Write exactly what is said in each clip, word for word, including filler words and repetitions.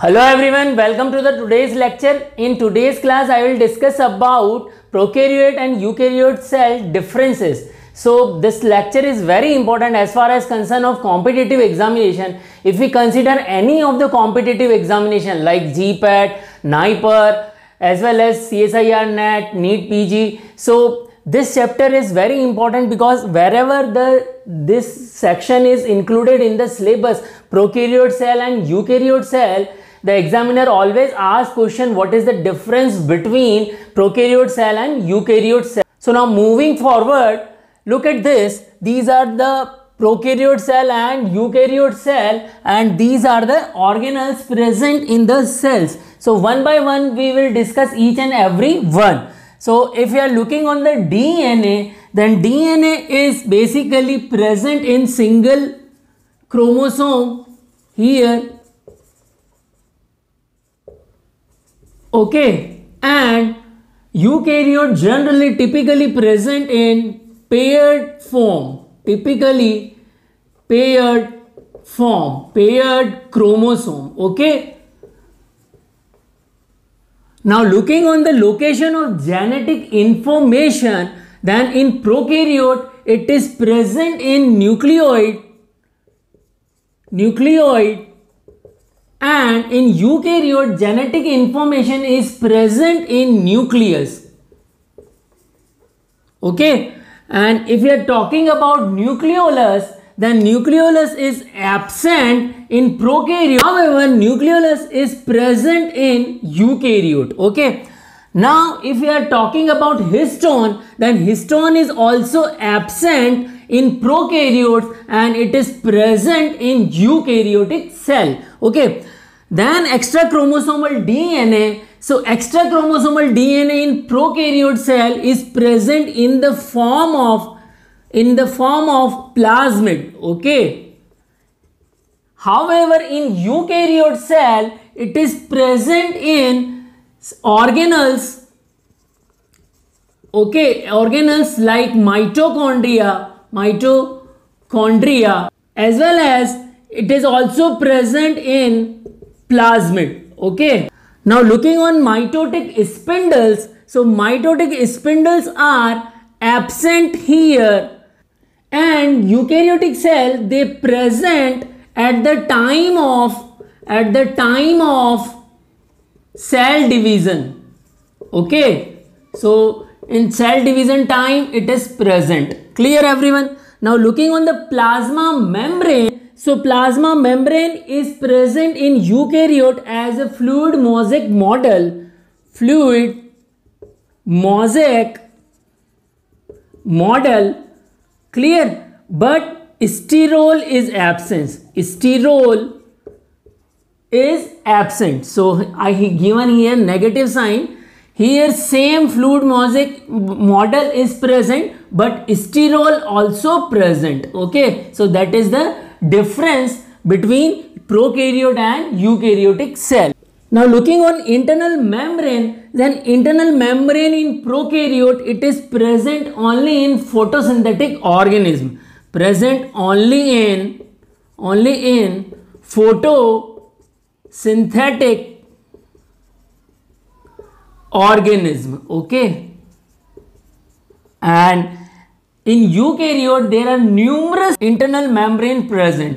Hello everyone, welcome to the today's lecture. In today's class, I will discuss about prokaryote and eukaryote cell differences. So this lecture is very important as far as concern of competitive examination. If we consider any of the competitive examination like G PAT, NIPER, as well as C S I R NET, NEET P G. So this chapter is very important because wherever the this section is included in the syllabus, prokaryote cell and eukaryote cell, the examiner always asks question what is the difference between prokaryote cell and eukaryote cell. So now moving forward, look at this. These are the prokaryote cell and eukaryote cell, and these are the organelles present in the cells. So one by one we will discuss each and every one. So if you are looking on the D N A, then D N A is basically present in single chromosome here. Okay, and eukaryote generally typically present in paired form, typically paired form, paired chromosome. Okay. Now looking on the location of genetic information, then in prokaryote it is present in nucleoid, nucleoid, and in eukaryote genetic information is present in nucleus. Okay, and if we are talking about nucleolus, then nucleolus is absent in prokaryote. However, nucleolus is present in eukaryote. Okay. Now, if we are talking about histone, then histone is also absent in prokaryotes and it is present in eukaryotic cell. Okay. Then extra chromosomal D N A. So extra chromosomal D N A in prokaryote cell is present in the form of in the form of plasmid. Okay. However, in eukaryote cell it is present in organelles. Okay, organelles like mitochondria, mitochondria, as well as it is also present in plasmid. Okay. Now looking on mitotic spindles, so mitotic spindles are absent here, and eukaryotic cell they present at the time of at the time of cell division. Okay. So in cell division time it is present. Clear everyone? Now looking on the plasma membrane. So plasma membrane is present in eukaryote as a fluid mosaic model, fluid mosaic model. Clear? But sterol is absent. Sterol is absent. So I have given here negative sign. Here same fluid mosaic model is present, but sterol also present. Okay. So that is the difference between prokaryote and eukaryotic cell. Now looking on internal membrane, then internal membrane in prokaryote it is present only in photosynthetic organism. Present only in only in photosynthetic organism. Okay. And in eukaryote there are numerous internal membrane present.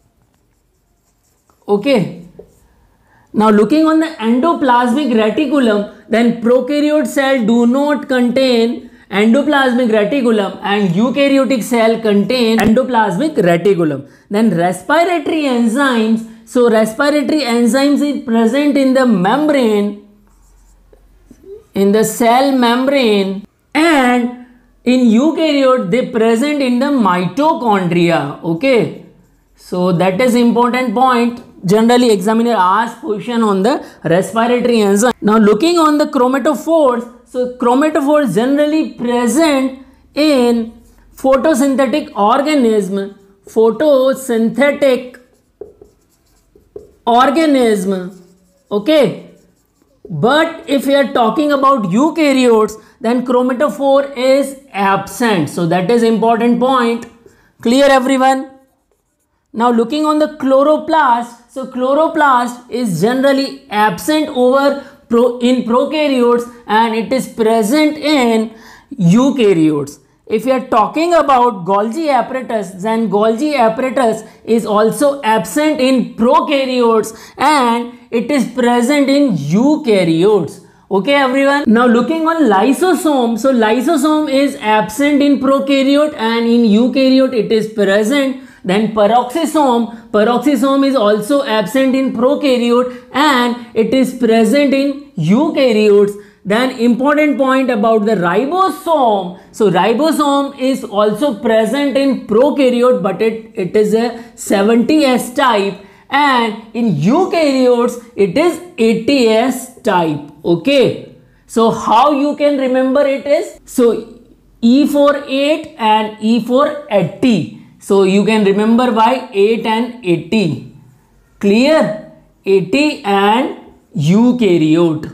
Okay. Now looking on the endoplasmic reticulum, then prokaryote cell do not contain endoplasmic reticulum and eukaryotic cell contain endoplasmic reticulum. Then respiratory enzymes, so respiratory enzymes is present in the membrane, in the cell membrane, and in eukaryote they present in the mitochondria. Okay. So that is important point. Generally examiner asks question on the respiratory enzyme. Now looking on the chromatophores, so chromatophores generally present in photosynthetic organism, photosynthetic organism. Okay. But if we are talking about eukaryotes, then chromatophore is absent. So that is important point. Clear everyone? Now looking on the chloroplast, So chloroplast is generally absent over pro in prokaryotes and it is present in eukaryotes. If you are talking about Golgi apparatus, then Golgi apparatus is also absent in prokaryotes and it is present in eukaryotes. Okay everyone. Now looking on lysosome. So lysosome is absent in prokaryote and in eukaryote it is present. Then peroxisome. Peroxisome is also absent in prokaryote and it is present in eukaryotes. Then important point about the ribosome. So ribosome is also present in prokaryote but it, it is a seventy S type and in eukaryotes it is eighty S type. Okay. So how you can remember it is? So E for eight and E for eighty. So you can remember by eight and eighty. Clear? eighty and eukaryote.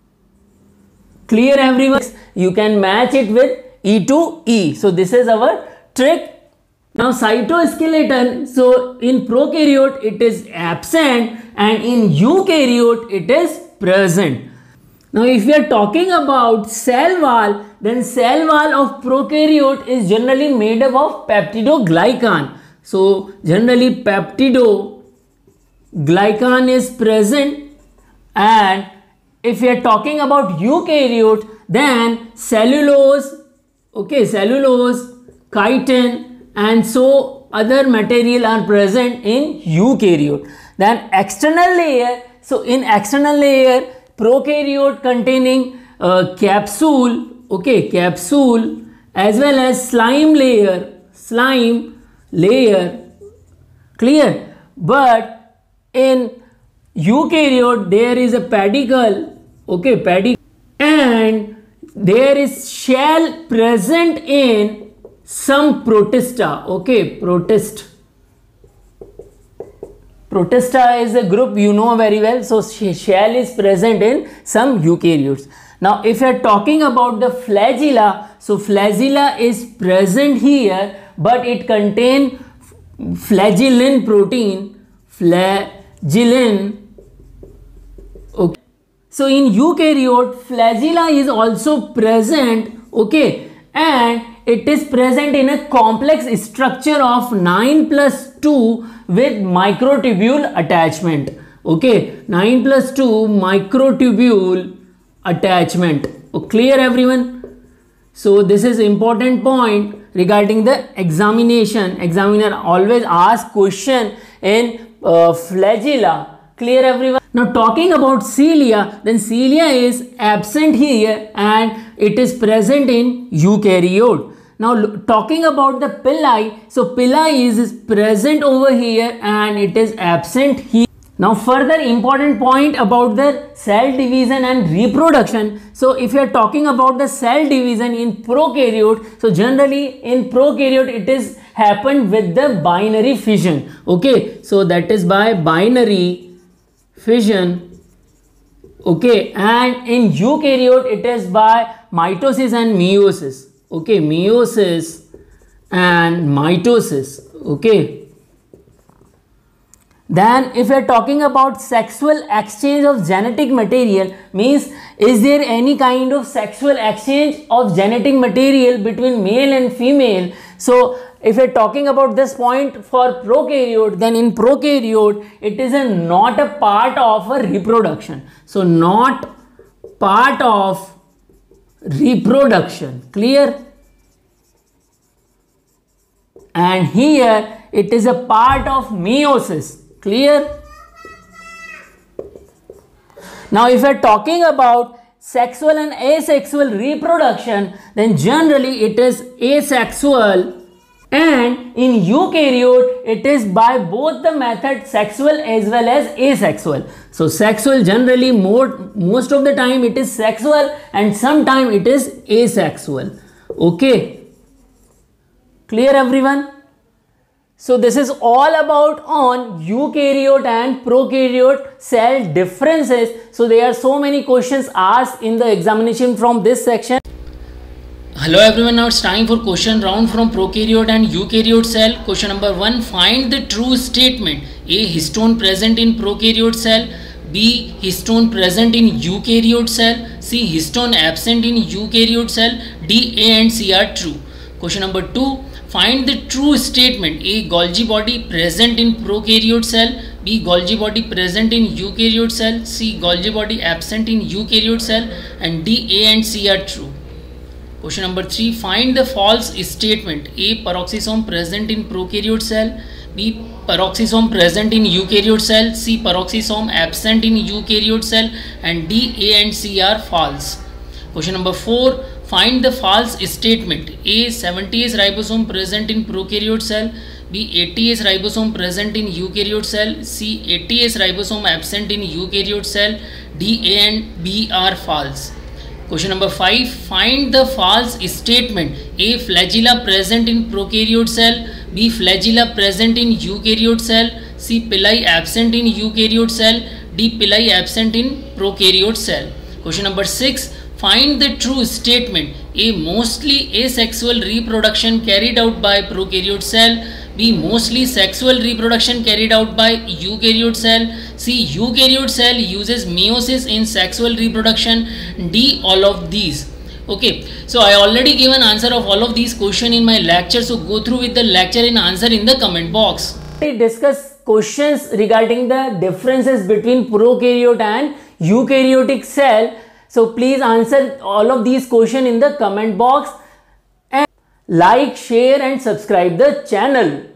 Clear everyone? You can match it with E to E. So this is our trick. Now cytoskeleton. So in prokaryote it is absent and in eukaryote it is present. Now if we are talking about cell wall, then cell wall of prokaryote is generally made up of peptidoglycan. So generally peptidoglycan is present, and if we are talking about eukaryote, then cellulose, okay, cellulose, chitin and so other material are present in eukaryote. Then external layer. So in external layer, prokaryote containing uh, capsule, okay, capsule as well as slime layer, slime layer, clear. But in eukaryote there is a pedicle, okay, pedicle, and there is shell present in some protista, okay, protist. Protista is a group you know very well. So shell is present in some eukaryotes. Now if you are talking about the flagella, so flagella is present here but it contains flagellin protein, flagellin, okay. So in eukaryote flagella is also present, okay, and it is present in a complex structure of nine plus two with microtubule attachment, okay, nine plus two microtubule attachment. Oh, clear everyone? So this is important point regarding the examination. Examiner always ask question in uh, flagella. Clear everyone? Now talking about cilia, then cilia is absent here and it is present in eukaryote. Now talking about the pili, so pili is, is present over here and it is absent here. Now further important point about the cell division and reproduction. So if you are talking about the cell division in prokaryote, so generally in prokaryote it is happened with the binary fission, okay, so that is by binary fission, okay, and in eukaryote it is by mitosis and meiosis, okay, meiosis and mitosis, okay. Then if we are talking about sexual exchange of genetic material, means is there any kind of sexual exchange of genetic material between male and female? So if we are talking about this point for prokaryote, then in prokaryote it is a not a part of a reproduction. So not part of reproduction, clear? And here it is a part of meiosis, clear? Now if we are talking about sexual and asexual reproduction, then generally it is asexual, and in eukaryote it is by both the method sexual as well as asexual. So sexual generally more most of the time it is sexual and sometime it is asexual, okay, clear everyone? So this is all about on eukaryote and prokaryote cell differences. So there are so many questions asked in the examination from this section. Hello everyone, now it's time for question round from prokaryote and eukaryote cell. Question number one, find the true statement. A. Histone present in prokaryote cell. B. Histone present in eukaryote cell. C. Histone absent in eukaryote cell. D. A and C are true. Question number two, find the true statement. A. Golgi body present in prokaryote cell. B. Golgi body present in eukaryote cell. C. Golgi body absent in eukaryote cell. And D. A and C are true. Question number three, find the false statement. A. Peroxisome present in prokaryote cell. B. Peroxisome present in eukaryote cell. C. Peroxisome absent in eukaryote cell. And D. A and C are false. Question number four, find the false statement. A. seventy-S ribosome present in prokaryote cell. B. eighty-S ribosome present in eukaryote cell. C. eighty-S ribosome absent in eukaryote cell. D. A and B are false. Question number five, find the false statement. A. Flagella present in prokaryote cell. B. Flagella present in eukaryote cell. C. Pili absent in eukaryote cell. D. Pili absent in prokaryote cell. Question number six, find the true statement. A. Mostly asexual reproduction carried out by prokaryote cell. B. Mostly sexual reproduction carried out by eukaryote cell. C. Eukaryote cell uses meiosis in sexual reproduction. D. All of these. Okay, so I already given answer of all of these questions in my lecture. So go through with the lecture and answer in the comment box. We discuss questions regarding the differences between prokaryote and eukaryotic cell. So please answer all of these questions in the comment box. Like, share and subscribe the channel.